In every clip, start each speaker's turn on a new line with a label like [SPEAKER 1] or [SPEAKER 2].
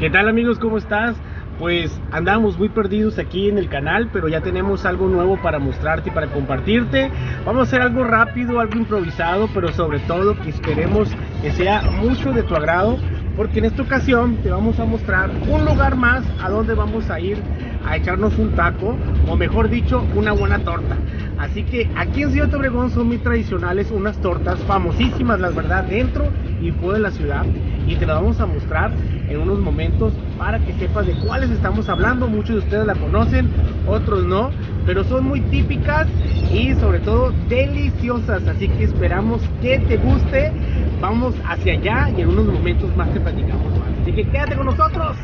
[SPEAKER 1] ¿Qué tal amigos? ¿Cómo estás? Pues andamos muy perdidos aquí en el canal, pero ya tenemos algo nuevo para mostrarte y para compartirte. Vamos a hacer algo rápido, algo improvisado, pero sobre todo que esperemos que sea mucho de tu agrado, porque en esta ocasión te vamos a mostrar un lugar más a donde vamos a ir a echarnos un taco, o mejor dicho, una buena torta. Así que aquí en Ciudad de Obregón son muy tradicionales unas tortas famosísimas, la verdad, dentro y fuera de la ciudad, y te las vamos a mostrar en unos momentos para que sepas de cuáles estamos hablando. Muchos de ustedes la conocen, otros no, pero son muy típicas y sobre todo deliciosas, así que esperamos que te guste. Vamos hacia allá y en unos momentos más te platicamos más, así que quédate con nosotros.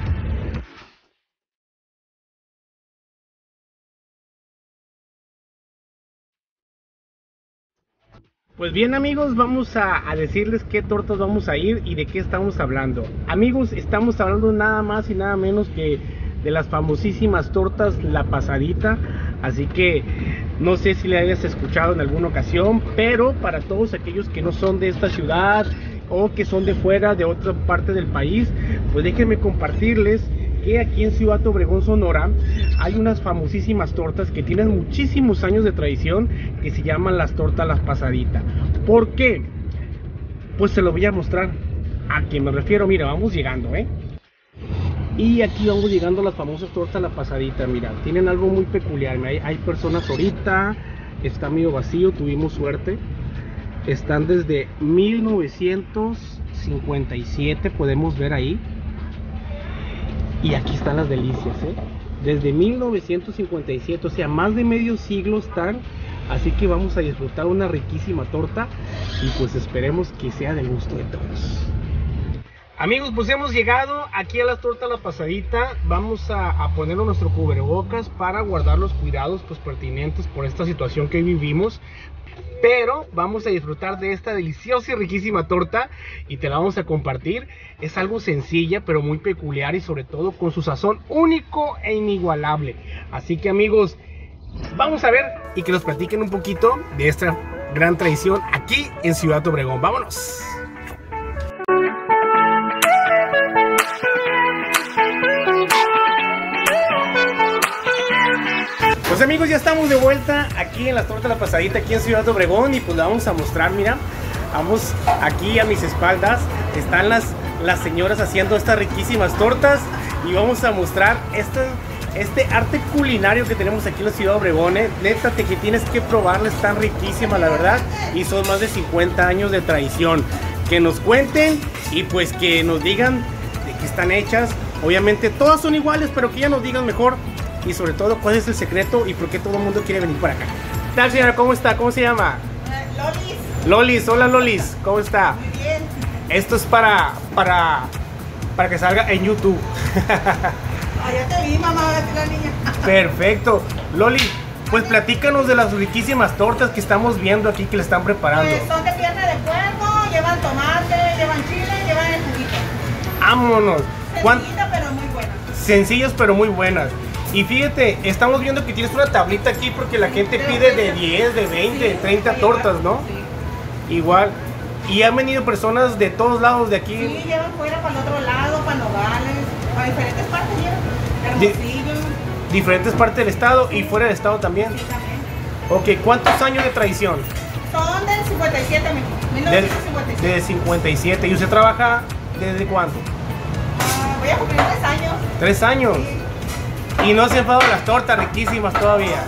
[SPEAKER 1] Pues bien amigos, vamos a decirles qué tortas vamos a ir y de qué estamos hablando. Amigos, estamos hablando nada más y nada menos que de las famosísimas tortas La Pasadita. Así que no sé si le hayas escuchado en alguna ocasión, pero para todos aquellos que no son de esta ciudad o que son de fuera, de otra parte del país, pues déjenme compartirles que aquí en Ciudad de Obregón, Sonora, hay unas famosísimas tortas que tienen muchísimos años de tradición, que se llaman las tortas La Pasadita. ¿Por qué? Pues se lo voy a mostrar. ¿A qué me refiero? Mira, vamos llegando, y aquí vamos llegando a las famosas tortas La Pasadita. Mira, tienen algo muy peculiar. Hay personas ahorita, está medio vacío, tuvimos suerte. Están desde 1957, podemos ver ahí. Y aquí están las delicias, desde 1957, o sea, más de medio siglo están. Así que vamos a disfrutar una riquísima torta y pues esperemos que sea del gusto de todos. Amigos, pues hemos llegado aquí a las tortas La Pasadita. Vamos a ponernos nuestro cubrebocas para guardar los cuidados pues pertinentes por esta situación que vivimos. Pero vamos a disfrutar de esta deliciosa y riquísima torta y te la vamos a compartir. Es algo sencilla pero muy peculiar y sobre todo con su sazón único e inigualable. Así que amigos, vamos a ver y que nos platiquen un poquito de esta gran tradición aquí en Ciudad de Obregón. ¡Vámonos! Pues amigos, ya estamos de vuelta aquí en las tortas La Pasadita, aquí en Ciudad de Obregón, y pues la vamos a mostrar. Mira, vamos aquí a mis espaldas, están las señoras haciendo estas riquísimas tortas y vamos a mostrar este arte culinario que tenemos aquí en la Ciudad de Obregón. Neta, que tienes que probarlas, están riquísimas la verdad, y son más de 50 años de tradición. Que nos cuenten y pues que nos digan de qué están hechas. Obviamente todas son iguales, pero que ya nos digan mejor. Y sobre todo, ¿cuál es el secreto y por qué todo el mundo quiere venir por acá? ¿Qué tal, señora? ¿Cómo está? ¿Cómo se llama?
[SPEAKER 2] Lolis.
[SPEAKER 1] Lolis, hola Lolis, ¿cómo está?
[SPEAKER 2] Muy bien.
[SPEAKER 1] Esto es para que salga en YouTube.
[SPEAKER 2] Ya te vi, mamá, la niña.
[SPEAKER 1] Perfecto. Loli, pues platícanos de las riquísimas tortas que estamos viendo aquí que le están preparando.
[SPEAKER 2] Pues son de pierna de puerco, llevan tomate, llevan chile, llevan el juguito.
[SPEAKER 1] ¡Vámonos!
[SPEAKER 2] Sencillita, pero muy buena.
[SPEAKER 1] Sencillas pero muy buenas. Y fíjate, estamos viendo que tienes una tablita aquí porque la gente pide de 10, de 20, de 30 tortas, ¿no?
[SPEAKER 2] Sí.
[SPEAKER 1] Igual. Y han venido personas de todos lados de aquí.
[SPEAKER 2] Sí, llevan fuera para el otro lado, para Nogales, para diferentes partes llevan. Hermosillo.
[SPEAKER 1] Diferentes partes del estado y fuera del estado también.
[SPEAKER 2] Sí, también.
[SPEAKER 1] Ok, ¿cuántos años de tradición?
[SPEAKER 2] Son del 57, mijo. 1957.
[SPEAKER 1] Desde 57. ¿Y usted trabaja desde cuándo?
[SPEAKER 2] Voy a cumplir 3 años.
[SPEAKER 1] 3 años.
[SPEAKER 2] Sí.
[SPEAKER 1] Y no se han dado las tortas riquísimas todavía.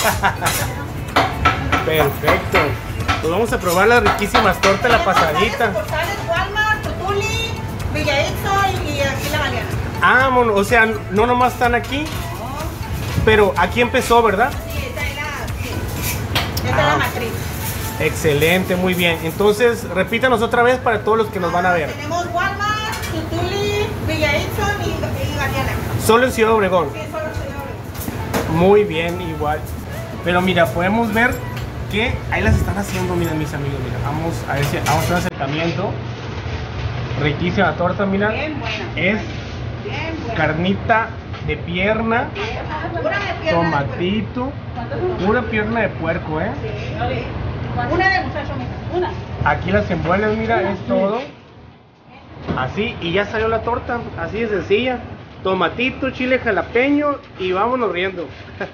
[SPEAKER 1] Perfecto. Pues vamos a probar las riquísimas tortas La Pasadita.
[SPEAKER 2] Walmart, Tutuli, Villa Ixo y aquí La Galeana.
[SPEAKER 1] Vámonos, o sea, no nomás están aquí,
[SPEAKER 2] No.
[SPEAKER 1] pero aquí empezó, ¿verdad?
[SPEAKER 2] Sí, esta es la matriz.
[SPEAKER 1] Excelente, muy bien. Entonces, repítanos otra vez para todos los que nos van a ver.
[SPEAKER 2] Tenemos Walmart, Tutuli, Villa Ixo y Galeana.
[SPEAKER 1] Solo en Ciudad Obregón.
[SPEAKER 2] Sí, solo señores.
[SPEAKER 1] Muy bien, igual. Pero mira, podemos ver que ahí las están haciendo, miren mis amigos, mira. Vamos a ver si vamos a hacer un acercamiento. Riquísima torta, mira.
[SPEAKER 2] Bien buena.
[SPEAKER 1] Es
[SPEAKER 2] Bien buena.
[SPEAKER 1] carnita de pierna,
[SPEAKER 2] Pura de pierna.
[SPEAKER 1] tomatito, pura pierna de puerco,
[SPEAKER 2] Sí. Una de muchacho, mija. Una.
[SPEAKER 1] Aquí las envuelves, mira, es todo. Así, y ya salió la torta, así de sencilla. Tomatito, chile jalapeño y vámonos riendo.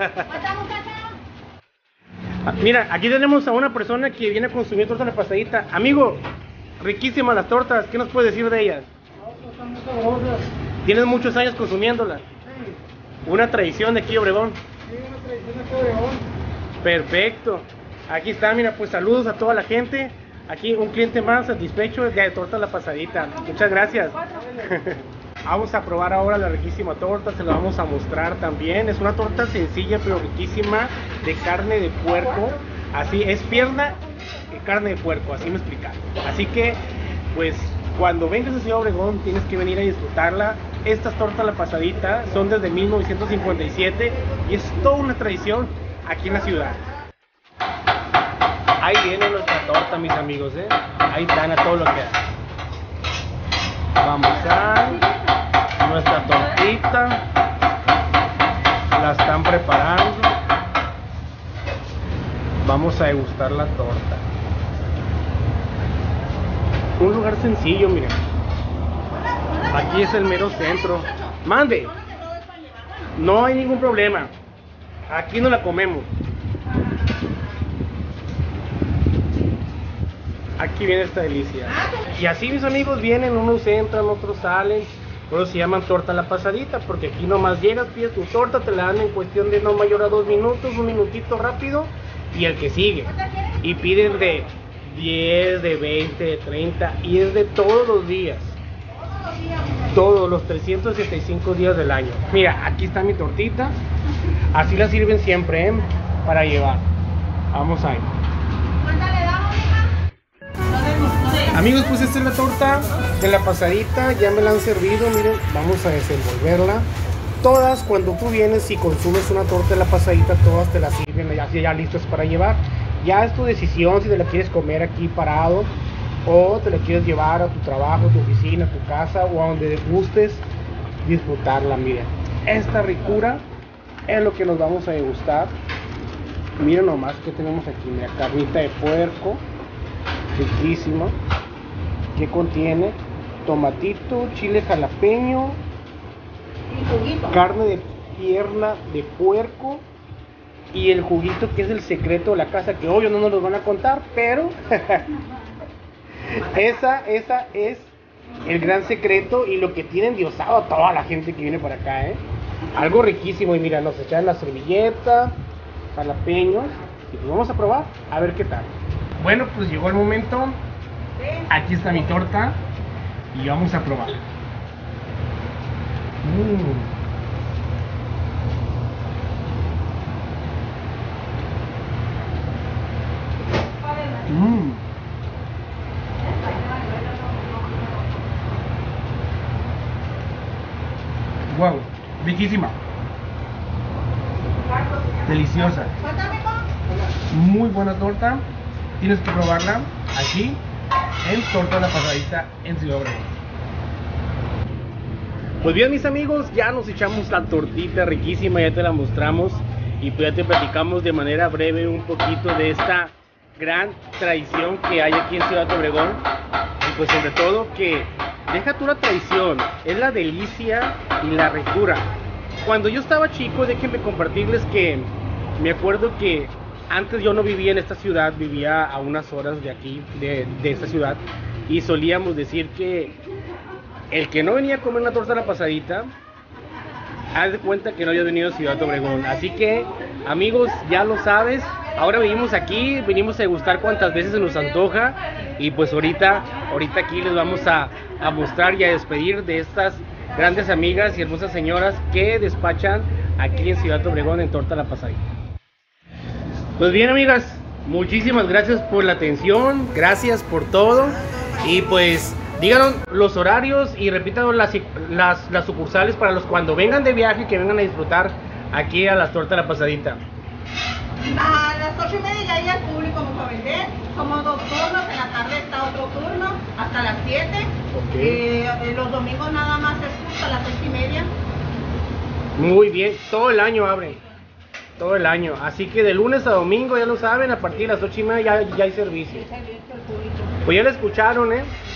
[SPEAKER 1] Mira, aquí tenemos a una persona que viene a consumir torta la pasadita. Amigo, riquísimas las tortas, ¿qué nos puedes decir de ellas?
[SPEAKER 3] Están muy sabrosas.
[SPEAKER 1] Tienes muchos años consumiéndolas.
[SPEAKER 3] Sí,
[SPEAKER 1] Una tradición de aquí, Obregón.
[SPEAKER 3] sí, una tradición de Obregón.
[SPEAKER 1] Perfecto. Aquí está, mira, pues saludos a toda la gente. Aquí un cliente más satisfecho de torta la pasadita. Muchas gracias. Vamos a probar ahora la riquísima torta, se la vamos a mostrar también. Es una torta sencilla pero riquísima de carne de puerco. Así es, pierna de carne de puerco, así me explicaron. Así que, pues, cuando vengas a Ciudad Obregón tienes que venir a disfrutarla. Estas tortas la pasadita son desde 1957 y es toda una tradición aquí en la ciudad. Ahí viene nuestra torta, mis amigos, ¿eh? Ahí están a todo lo que hay. Vamos a nuestra tortita. La están preparando. Vamos a degustar la torta. Un lugar sencillo, miren. Aquí es el mero centro. Mande. No hay ningún problema. Aquí no la comemos. Aquí viene esta delicia. Y así, mis amigos, vienen, unos entran, otros salen. Por eso se llaman torta la pasadita, porque aquí nomás llegas, pides tu torta, te la dan en cuestión de no mayor a 2 minutos, un minutito rápido, y el que sigue. Y piden de 10, de 20, de 30, y es de todos los días. Todos los 365 días del año. Mira, aquí está mi tortita. Así la sirven siempre, ¿eh? Para llevar. Vamos a ir. Amigos, pues esta es la torta de la pasadita, ya me la han servido, miren, vamos a desenvolverla. Todas, cuando tú vienes y consumes una torta de la pasadita, todas te la sirven ya listas para llevar. Ya es tu decisión si te la quieres comer aquí parado o te la quieres llevar a tu trabajo, a tu oficina, a tu casa o a donde gustes disfrutarla. Miren, esta ricura es lo que nos vamos a degustar. Miren nomás que tenemos aquí, mira, carnita de puerco, riquísima, que contiene tomatito, chile jalapeño, carne de pierna de puerco y el juguito que es el secreto de la casa, que obvio no nos lo van a contar, pero esa es el gran secreto y lo que tiene endiosado a toda la gente que viene por acá, ¿eh? Algo riquísimo. Y mira, nos echan la servilleta, jalapeños, y pues vamos a probar a ver qué tal. Bueno, pues llegó el momento. Aquí está mi torta y vamos a probar. Wow, riquísima, deliciosa, muy buena torta. Tienes que probarla aquí en Torta la Pasadita en Ciudad Obregón. Pues bien, mis amigos, ya nos echamos la tortita riquísima, ya te la mostramos y pues ya te platicamos de manera breve un poquito de esta gran tradición que hay aquí en Ciudad Obregón. Y pues sobre todo que deja tú la tradición, es la delicia y la ricura. Cuando yo estaba chico, déjenme compartirles que me acuerdo que antes yo no vivía en esta ciudad, vivía a unas horas de aquí, de esta ciudad, y solíamos decir que el que no venía a comer una torta a la pasadita, haz de cuenta que no había venido a Ciudad Obregón. Así que, amigos, ya lo sabes, ahora venimos aquí, venimos a degustar cuantas veces se nos antoja, y pues ahorita aquí les vamos a mostrar y a despedir de estas grandes amigas y hermosas señoras que despachan aquí en Ciudad Obregón en Torta a la Pasadita. Pues bien, amigas, muchísimas gracias por la atención, gracias por todo y pues díganos los horarios y repítanos las sucursales para los cuando vengan de viaje que vengan a disfrutar aquí a las Tortas de la Pasadita.
[SPEAKER 2] A las 8:30 ya hay al público vamos a vender, somos 2 turnos, en la tarde está otro turno hasta las 7,
[SPEAKER 1] Okay.
[SPEAKER 2] Los domingos nada más es hasta las 6:30.
[SPEAKER 1] Muy bien, todo el año abre. Todo el año, así que de lunes a domingo ya lo saben, a partir de las 8:30 ya hay servicio. Pues ya lo escucharon,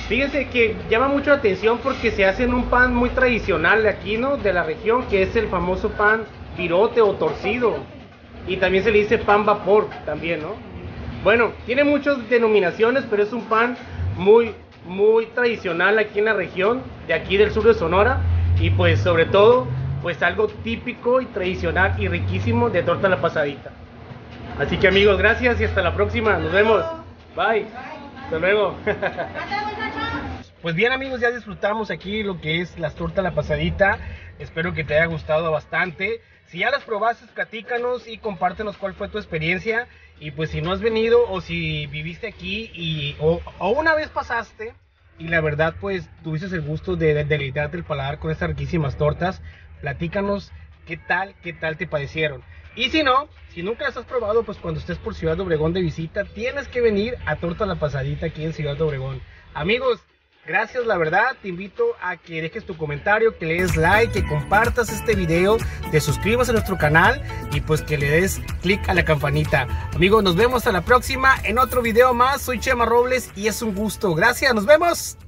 [SPEAKER 1] Fíjense que llama mucho la atención porque se hace en un pan muy tradicional de aquí, ¿no? De la región, que es el famoso pan virote o torcido. Y también se le dice pan vapor también, ¿no? Bueno, tiene muchas denominaciones, pero es un pan muy tradicional aquí en la región, de aquí del sur de Sonora. Y pues sobre todo, pues algo típico y tradicional y riquísimo de torta la pasadita. Así que amigos, gracias y hasta la próxima. Nos vemos. Bye. Hasta luego. Pues bien amigos, ya disfrutamos aquí lo que es las tortas la pasadita. Espero que te haya gustado bastante. Si ya las probaste, platícanos y compártenos cuál fue tu experiencia. Y pues si no has venido o si viviste aquí o una vez pasaste y la verdad pues tuviste el gusto de deleitarte el paladar con estas riquísimas tortas, platícanos qué tal te parecieron. Y si no, si nunca las has probado, pues cuando estés por Ciudad de Obregón de visita, tienes que venir a Torta la Pasadita aquí en Ciudad de Obregón. Amigos, gracias, la verdad, te invito a que dejes tu comentario, que le des like, que compartas este video, te suscribas a nuestro canal y pues que le des click a la campanita. Amigos, nos vemos hasta la próxima en otro video más. Soy Chema Robles y es un gusto. Gracias, nos vemos.